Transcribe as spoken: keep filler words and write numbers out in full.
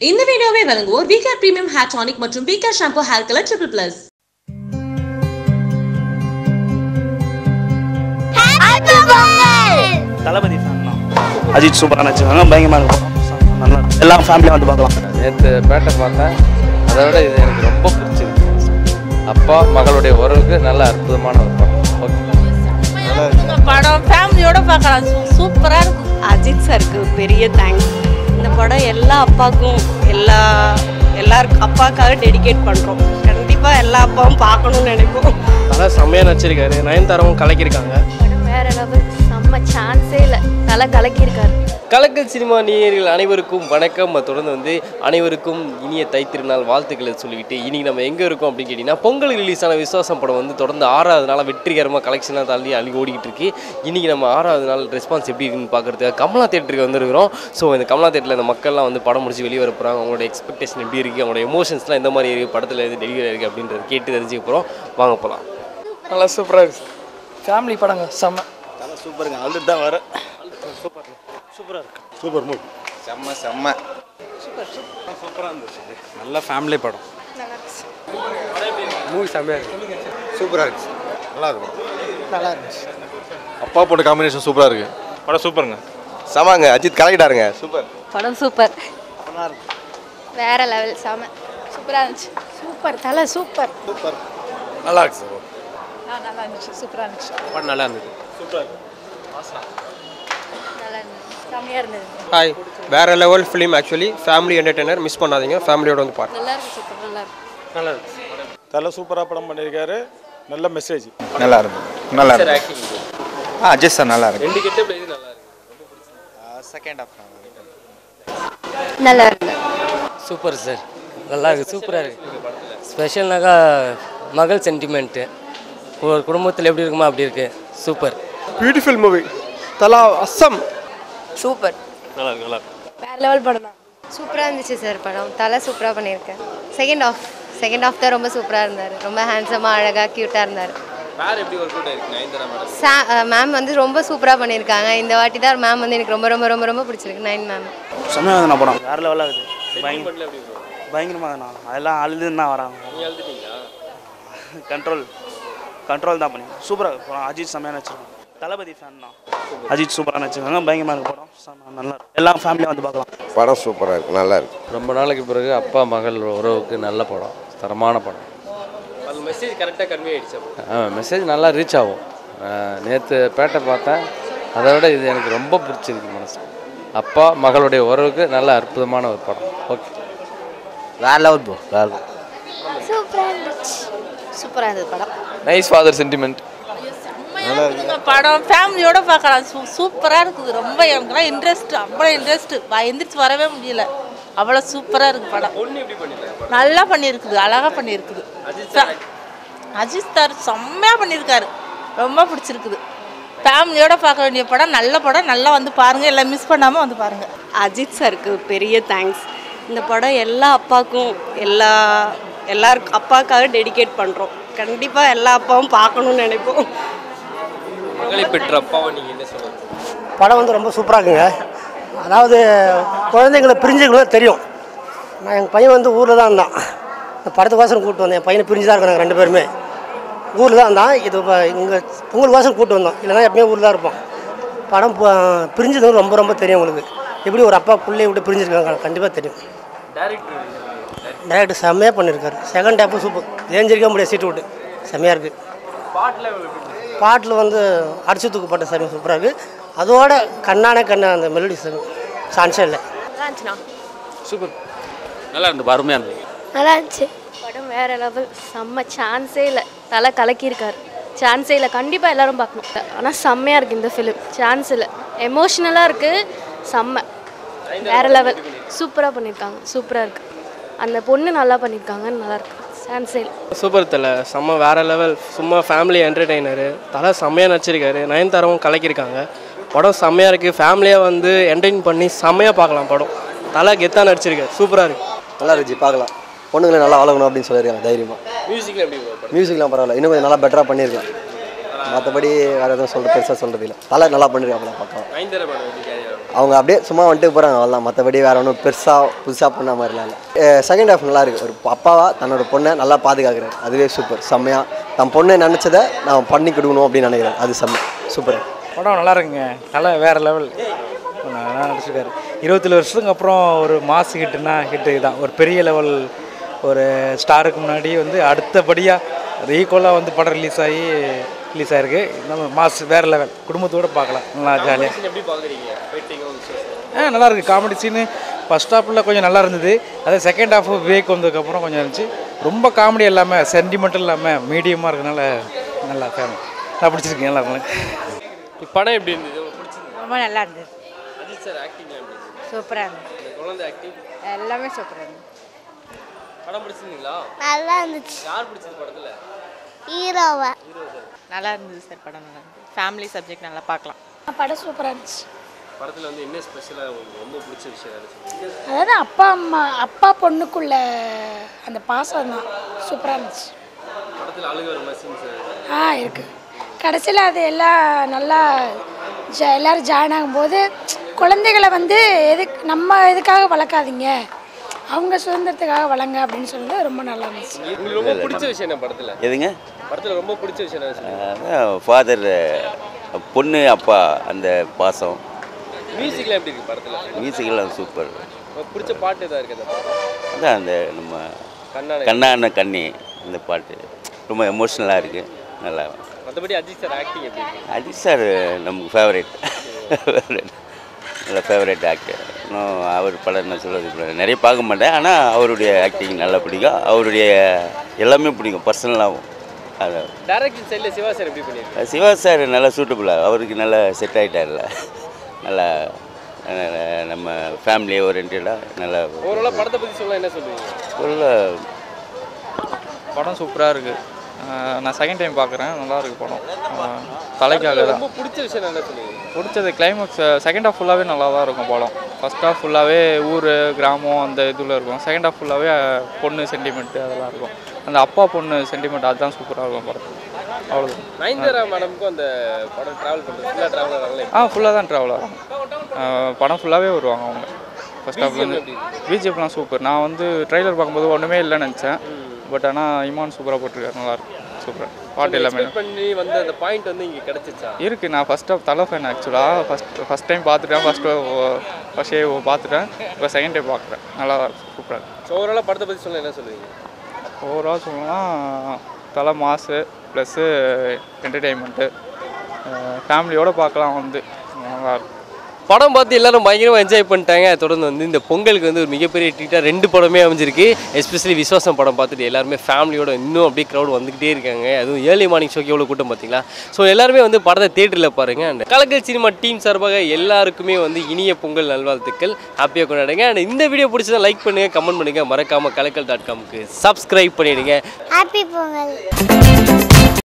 இந்த வீடியோவை வழங்குவோர் V Care Premium Hair Tonic மற்றும் V Care Shampoo Hair Color Triple Plus. Thalapathy fan தான். அஜித் சூப்பராக நடிச்சிருக்காங்க, பயங்கரமாக இருக்கும், நல்லா எல்லா ஃபேமிலியும் வந்து பார்க்கலாம். நேற்று பேட்டை பார்த்தேன், அதை விட இது எனக்கு ரொம்ப பிடிச்சிருக்கு. அப்பா மகளுடைய உறவுக்கு நல்ல அற்புதமான ஒரு படம். படம் ஃபேமிலியோட பார்க்கலாம், சூப்பராக இருக்கும். அஜித் சாருக்கு பெரிய தேங்க்ஸ். இந்த படம் எல்லா அப்பாவுக்கும் எல்லா எல்லாருக்கும் அப்பாவுக்காக டெடிகேட் பண்ணுறோம். கண்டிப்பாக எல்லா அப்பாவும் பார்க்கணும்னு நினைப்போம். தலை செம்மையாக நடிச்சிருக்காரு, நயன்தாராவும் கலக்கியிருக்காங்க. படம் வேற லெவல், செம்ம சான்ஸே இல்லை, தலை கலக்கியிருக்காரு. கலக்கல் சினிமா நேயர்கள் அனைவருக்கும் வணக்கம். தொடர்ந்து வந்து அனைவருக்கும் இனிய தைத்திருநாள் வாழ்த்துக்களை சொல்லிக்கிட்டு இன்றைக்கி நம்ம எங்கே இருக்கோம் அப்படின்னு கேட்டிங்கன்னா, பொங்கல் ரிலீஸ் ஆன விசுவாசம் படம் வந்து தொடர்ந்து ஆறாவது நாள் வெற்றிகரமாக கலெக்ஷனாக தள்ளி அள்ளி ஓடிக்கிட்டு இருக்கு. இன்றைக்கி நம்ம ஆறாவது நாள் ரெஸ்பான்ஸ் எப்படி இருக்குன்னு பார்க்குறதுக்கு கமலா தேட்டருக்கு வந்துருக்கிறோம். ஸோ இந்த கமலா தேட்டரில் இந்த மக்கள்லாம் வந்து படம் முடிச்சு வெளியே வர போகிறாங்க. அவங்களோட எக்ஸ்பெக்டேஷன் எப்படி இருக்குது, அவங்களோட எமோஷன்ஸ்லாம் எந்த மாதிரி இருக்குது, படத்தில் எது டெலிவரி இருக்குது அப்படின்றத கேட்டு தெரிஞ்சுக்க போகிறோம். வாங்க போகலாம். நல்லா சூப்பராக இருக்குது, ஃபேமிலி படங்க, செம்ம நல்லா சூப்பருங்க, அழுது தான் வர சூப்பர் சூப்பராக இருக்குது, சூப்பர் மூவி, செம்ம செம்ம சூப்பர் சூப்பர் சூப்பராக இருந்துச்சு. நல்ல ஃபேமிலி படம், மூவி செம்மையாக இருக்குது, சூப்பராக இருந்துச்சு, நல்லா இருக்கும், நல்லா இருந்துச்சு. அப்பா போட்ட காம்பினேஷன் சூப்பராக இருக்குது, படம் சூப்பருங்க, செமாங்க, அஜித் கலக்கிட்டாருங்க, சூப்பர் படம் சூப்பர், நல்லா இருக்கு, வேற லெவல், செம்ம சூப்பராக இருந்துச்சு. சூப்பர் தலை, சூப்பர் சூப்பர் நல்லா இருக்கு சார், நல்லா இருந்துச்சு, சூப்பராக இருந்துச்சு, படம் நல்லா இருந்தது, சூப்பராக நல்லா இருந்துச்சு, செம்மையாக இருந்தது. ஹாய், வேற level film, actually family entertainer, miss பண்ணாதீங்க, ஃபேமிலியோட வந்து பாருங்க. நல்லா இருக்கு, சூப்பர், நல்லா இருக்கு, நல்லா இருக்கு. தலை சூப்பராக படம் பண்ணியிருக்காரு, நல்ல மெசேஜ், நல்லா இருக்கும், நல்லா இருக்கும். ஆ அஜித் சார் நல்லா இருக்கு. ரெண்டு கிட்ட இது நல்லா இருக்கு. செகண்ட் ஹாஃப் நல்லா இருக்கு. சூப்பர் சார், நல்லா இருக்குது, சூப்பராக இருக்குது. ஸ்பெஷல்னாக்கா மகள் சென்டிமெண்ட்டு, ஒரு குடும்பத்தில் எப்படி இருக்குமோ அப்படி இருக்குது, சூப்பர். பியூட்டிஃபுல் மூவி, தலா அசம், சூப்பர், நல்லா இருக்கு, நல்லா இருக்கு. வேற லெவல் படம் தான். சூப்பராக இருந்துச்சு சார் படம், தலை சூப்பராக பண்ணியிருக்கேன். செகண்ட் ஆஃப் செகண்ட் ஆஃப் தான் ரொம்ப சூப்பராக இருந்தார், ரொம்ப ஹேண்ட்ஸமாக அழகாக க்யூட்டாக இருந்தார். வேறு எப்படி ஒர்க் அவுட் ஆயிருக்கு நயன்தாரா மேடம்? சா மேம் வந்து ரொம்ப சூப்பராக பண்ணியிருக்காங்க. இந்த வாட்டி தான் மேம் வந்து எனக்கு ரொம்ப ரொம்ப ரொம்ப ரொம்ப பிடிச்சிருக்கு. நைன் மேம் செம்மையாக வந்து நான் படம் வேறு லெவலாக இருக்குது, பயங்கர பயங்கரமாக நான் அதெல்லாம் அழுதுன்னு தான் வராங்க. கண்ட்ரோல் கண்ட்ரோல் தான் பண்ணி சூப்பராக படம். அஜித் செம்மையாக நடிச்சிருக்காங்க, தளபதி ஃபேன் தான். அஜித் சூப்பராக நடிச்சிருக்காங்க, பயங்கரமாக இருக்கு படம், செம்ம நல்லா இருக்கு, எல்லா ஃபேமிலியும் வந்து பார்க்கலாம். படம் சூப்பராக இருக்குது, நல்லா இருக்கு. ரொம்ப நாளைக்கு பிறகு அப்பா மகள் உறவுக்கு நல்ல படம், தரமான படம். அது மெசேஜ் கரெக்டாக கன்வே ஆகிடுச்சு. மெசேஜ் நல்லா ரீச் ஆகும். நேற்று பேட்டை பார்த்தேன், அதை விட இது எனக்கு ரொம்ப பிடிச்சிருக்கு மனசு. அப்பா மகளுடைய உறவுக்கு நல்ல அற்புதமான ஒரு படம். ஓகே, வேற லெவல் ப்ரோ, வேற லெவல். சூப்பராக இருந்துச்சு, சூப்பராக இருந்தது படம். Nice father sentiment. படம் ஃபேமிலியோட பார்க்கலாம், சூ சூப்பராக இருக்குது. ரொம்ப எனக்குலாம் இன்ட்ரெஸ்ட், அவ்வளோ இன்ட்ரெஸ்ட்டு, எந்திரிச்சு வரவே முடியல, அவ்வளோ சூப்பராக இருக்குது படம். ஒன்று எப்படி பண்ணிருக்காங்க? நல்லா பண்ணியிருக்குது, அழகாக பண்ணியிருக்குது. அஜித் சார் செம்மையாக பண்ணியிருக்காரு, ரொம்ப பிடிச்சிருக்குது. ஃபேமிலியோட பார்க்க வேண்டிய படம், நல்ல படம், நல்லா வந்து பாருங்கள், எல்லாம் மிஸ் பண்ணாமல் வந்து பாருங்கள். அஜித் சாருக்கு பெரிய தேங்க்ஸ். இந்த படம் எல்லா அப்பாவுக்கும் எல்லா எல்லாருக்கும் அப்பாவுக்காக டெடிகேட் பண்ணுறோம். கண்டிப்பாக எல்லா அப்பாவும் பார்க்கணும்னு நினைப்போம். மகளை பெற்ற அப்பாவை நீங்கள் என்ன சொல்லுங்கள்? படம் வந்து ரொம்ப சூப்பராக இருக்குங்க. அதாவது குழந்தைங்களை பிரிஞ்சுக்கணும் தெரியும். நான் எங்கள் பையன் வந்து ஊரில் தான் இருந்தான், இந்த படத்துக்கோசரம் கூப்பிட்டு வந்தேன். என் பையனை பிரிஞ்சு தான் இருக்காங்க, ரெண்டு பேருமே ஊரில் தான் இருந்தான். இது இப்போ இங்கே பொங்கலுக்கோசரம் கூப்பிட்டு வந்தோம், இல்லைனா எப்பயுமே ஊரில் தான் இருப்போம். படம் பிரிஞ்சது ரொம்ப ரொம்ப தெரியும் உங்களுக்கு, எப்படி ஒரு அப்பா பிள்ளையை விட்டு பிரிஞ்சிருக்காங்க, கண்டிப்பாக தெரியும். டேரக்டர் செம்மையாக பண்ணியிருக்காரு, செகண்ட் ஹாஃபும் சூப்பர், ஏஞ்சிருக்க முடியாது சீட்டு விட்டு, செம்மையாக இருக்குது. பாட்டில் வந்து அடிச்சு தூக்கப்பட்ட சாமி சூப்பராக இருக்குது. அதோட கண்ணான கண்ணா அந்த மெலடி சாமி சான்ஸே இல்லை. நல்லா இருந்துச்சுண்ணா, சூப்பர், நல்லா இருந்து, அருமையாக இருந்தது, நல்லா இருந்துச்சு படம். வேற லெவல், செம்ம சான்ஸே இல்லை, தலை கலக்கியிருக்காரு, சான்ஸே இல்லை. கண்டிப்பாக எல்லோரும் பார்க்கணும். ஆனால் செம்மையாக இருக்குது இந்த ஃபிலிம், சான்ஸ் இல்லை, எமோஷ்னலாக இருக்குது, செம்ம வேற லெவல், சூப்பராக பண்ணியிருக்காங்க, சூப்பராக இருக்குது. அந்த பொண்ணு நல்லா பண்ணியிருக்காங்க, நல்லாயிருக்கு, சான்ஸே இல்லை. சூப்பர் தலை, செம்ம வேற லெவல், சும்மா ஃபேமிலி என்டர்டெய்னரு, தலை செம்மையாக நடிச்சிருக்காரு, நயன்தாராவும் கலக்கியிருக்காங்க. படம் செம்மையாக இருக்குது, ஃபேமிலியாக வந்து என்டர்டெயின் பண்ணி செம்மையாக பார்க்கலாம். படம் தலை கெத்தாக நடிச்சிருக்காரு, சூப்பராக இருக்குது, நல்லா இருந்துச்சு, பார்க்கலாம். பொண்ணுங்களை நல்லா வளர்க்கணும் அப்படின்னு சொல்லியிருக்காங்க தைரியமாக. மியூசிக்கில் எப்படி? மியூசிக்லாம் பரவாயில்ல, இன்னும் கொஞ்சம் நல்லா பெட்டராக பண்ணியிருக்கேன். மற்றபடி வேறு எதுவும் சொல்கிற பெருசாக சொல்கிறது இல்லை, தலை நல்லா பண்ணியிருக்காங்க, பார்க்கலாம். நயன்தாரா படம் எப்படி? அவங்க அப்படியே சும்மா வந்துட்டு போகிறாங்க அவ்வளோதான். மற்றபடி வேறு ஒன்றும் பெருசாக புதுசாக பண்ண மாதிரிலாம் இல்லை. செகண்ட் ஹாஃப் நல்லா இருக்குது. ஒரு அப்பாவா தன்னோட பொண்ணை நல்லா பாதுகாக்கிறார். அதுவே சூப்பர். செம்மையாக தன் பொண்ணை நினச்சதை நான் பண்ணி கொடுக்கணும் அப்படின்னு நினைக்கிறேன். அது செம்ம சூப்பர். படம் நல்லா இருக்குங்க. நல்லா வேறு லெவல் நல்லா நடிச்சிருக்காரு. இருபத்தேழு வருஷத்துக்கு அப்புறம் ஒரு மாஸ் ஹிட்டுன்னா ஹிட்டு தான். ஒரு பெரிய லெவல் ஒரு ஸ்டாருக்கு முன்னாடி வந்து அடுத்தபடியாக ஈக்குவலாக வந்து படம் ரிலீஸ் ஆகி ரிலீஸ் ஆகிருக்கு. நம்ம மாஸ் வேறு லெவல் குடும்பத்தோடு பார்க்கலாம். நல்லா ஜாலியாக எப்படி பார்க்குறீங்க? ஆ நல்லா இருக்குது. காமெடி சீனு ஃபஸ்ட் ஹாஃபில் கொஞ்சம் நல்லா இருந்தது. அதே செகண்ட் ஹாஃப் விவேக் வந்ததுக்கப்புறம் கொஞ்சம் இருந்துச்சு. ரொம்ப காமெடி இல்லாமல் சென்டிமெண்டல் இல்லாமல் மீடியமாக இருக்கனால நல்லா ஃபேமிலி நல்லா பிடிச்சிருக்கு. நல்லா இருக்கும். படம் எப்படி இருந்தது? ரொம்ப நல்லா இருந்தது. அஜித் சார் ஆக்டிங் எப்படி இருந்தது? சூப்பராக இருந்தது. குழந்தை ஆக்டிங் எல்லாமே சூப்பராக இருந்தது. படம் பிடிச்சிருந்தீங்களா? நல்லா இருந்துச்சு. யார் பிடிச்சது படத்தில்? ஹீரோவா? Hero sir. நல்லா இருந்தது சார். படம் நல்லா இருந்தது. ஃபேமிலி சப்ஜெக்ட் நல்லா பார்க்கலாம். படம் சூப்பராக இருந்துச்சு. படத்தில் வந்து என்ன ஸ்பெஷலாக உங்களுக்கு ரொம்ப பிடிச்ச விஷயம் இருந்துச்சு? அதாவது அப்பா அம்மா அப்பா பொண்ணுக்குள்ள அந்த பாசம் தான் சூப்பராக இருந்துச்சு. படத்தில் அழுக வர மெசேஜ் ஆ இருக்குது. கடைசியில் அது எல்லாம் நல்லா ஜ எல்லோரும் ஜாயின் ஆகும்போது குழந்தைகளை வந்து எதுக்கு நம்ம எதுக்காக வளர்க்காதீங்க, அவங்க சுதந்திரத்துக்காக வளங்க அப்படின்னு சொன்னது ரொம்ப நல்லா இருந்துச்சு. உங்களுக்கு ரொம்ப பிடிச்ச விஷயம் என்ன படத்தில்? எதுங்க? படத்தில் ரொம்ப பிடிச்ச விஷயம் என்ன? ஃபாதர் பொண்ணு அப்பா அந்த பாசம். மியூசிக்லாம் எப்படி இருக்குது படத்தில்? மியூசிக்கெல்லாம் சூப்பர். பிடிச்ச பாட்டு எதாவது இருக்குது அந்த படம்? அதான் அந்த நம்ம கண்ணான கண்ணி இந்த பாட்டு ரொம்ப எமோஷ்னலாக இருக்குது. நல்லா. மற்றபடி அஜித் சார் ஆக்டிங் எப்படி இருக்குது? அஜித் சார் நமக்கு ஃபேவரேட். நல்ல ஃபேவரேட் ஆக்டர். இன்னும் அவர் படம் என்ன சொல்கிறது நிறைய பார்க்க மாட்டேன். ஆனால் அவருடைய ஆக்டிங் நல்லா பிடிக்கும். அவருடைய எல்லாமே பிடிக்கும் பர்சனலாகவும். அது டைரக்ஷன் சைடில் சிவா சார் எப்படி பண்ணியிருக்காரு? சிவா சார் நல்லா சூட்டபுளாக அவருக்கு நல்லா செட் ஆகிட்டார்ல. நல்லா நம்ம ஃபேமிலி ஓரியன்டாக நல்லா. ஓவராலாக படத்தை பற்றி சொல்ல என்ன சொல்லுவீங்க? சொல்ல படம் சூப்பராக இருக்குது. நான் செகண்ட் டைம் பார்க்குறேன். நல்லா இருக்குது படம். தலைக்காக தான். ரொம்ப பிடிச்ச விஷயம் என்ன சொல்லுவீங்க? பிடிச்சது கிளைமேக்ஸ். செகண்ட் ஹாஃப் ஃபுல்லாகவே நல்லா தான் இருக்கும் படம். ஃபஸ்ட் ஹாஃப் ஃபுல்லாகவே ஊர் கிராமம் அந்த இதில் இருக்கும். செகண்ட் ஹாஃப் ஃபுல்லாகவே பொண்ணு சென்டிமெண்ட்டு அதெல்லாம் இருக்கும். அந்த அப்பா பொண்ணு சென்டிமெண்ட் அதுதான் சூப்பராக இருக்கும் படத்தில். அவ்வளோதான். நயன்தாரா மேடமுக்கும் அந்த படம் ட்ராவல் பண்ணுறது ஃபுல்லாக ட்ராவல் ஆகிறாங்களே? ஆ ஃபுல்லாக தான் ட்ராவல் ஆகும். படம் ஃபுல்லாகவே வருவாங்க அவங்க. ஃபஸ்ட் ஹாஃப்லேருந்து பிஜிஎஃப்லாம் சூப்பர். நான் வந்து ட்ரெய்லர் பார்க்கும்போது ஒன்றுமே இல்லைன்னு நினச்சேன். பட் ஆனால் இமான் சூப்பராக போட்டிருக்காரு. நல்லாயிருக்கு. சூப்பர். பாட்டு எல்லாமே பண்ணி வந்து அந்த பாயிண்ட் வந்து இங்கே கிடச்சிச்சா? இருக்குது. நான் ஃபஸ்ட் ஆஃப் தலை ஃபேன் ஆக்சுவலாக. ஃபஸ்ட் ஃபஸ்ட் டைம் பார்த்துட்டேன். ஃபஸ்ட்டு ஃபஸ்ட்டே பார்த்துட்டேன். இப்போ செகண்ட் டைம் பார்க்குறேன். நல்லா சூப்பராக இருக்குது. ஸோ ஓவராலாக படத்தை பற்றி சொல்ல என்ன சொல்லுவீங்க? ஓவரால் சொல்லலாம் தலை மாசு ப்ளஸ்ஸு என்டர்டெயின்மெண்ட்டு ஃபேமிலியோடு பார்க்கலாம் வந்து நல்லாயிருக்கும். படம் பார்த்து எல்லாரும் பயங்கரமாக என்ஜாய் பண்ணிட்டாங்க. தொடர்ந்து வந்து இந்த பொங்கலுக்கு வந்து ஒரு மிகப்பெரிய ட்ரீட்டாக ரெண்டு படமே அமைஞ்சிருக்கு. எஸ்பெஷலி விஸ்வாசம் படம் பார்த்துட்டு எல்லாருமே ஃபேமிலியோட இன்னும் அப்படியே க்ரௌட் வந்துக்கிட்டே இருக்காங்க. அதுவும் ஏர்லி மார்னிங் ஷோக்கு எவ்வளோ கூட்டம் பார்த்தீங்களா? ஸோ எல்லாருமே வந்து படத்தை தேட்டரில் பாருங்கள். அண்ட் கலக்கல் சினிமா டீம் சார்பாக எல்லாருக்குமே வந்து இனிய பொங்கல் நல்வாழ்த்துக்கள். ஹாப்பியாக கொண்டாடுங்க. அண்ட் இந்த வீடியோ பிடிச்சதா லைக் பண்ணுங்கள், கமெண்ட் பண்ணுங்கள். மறக்காமல் கலக்கல் டாட் காமுக்கு சப்ஸ்கிரைப் பண்ணிவிடுங்க. ஹாப்பி பொங்கல்.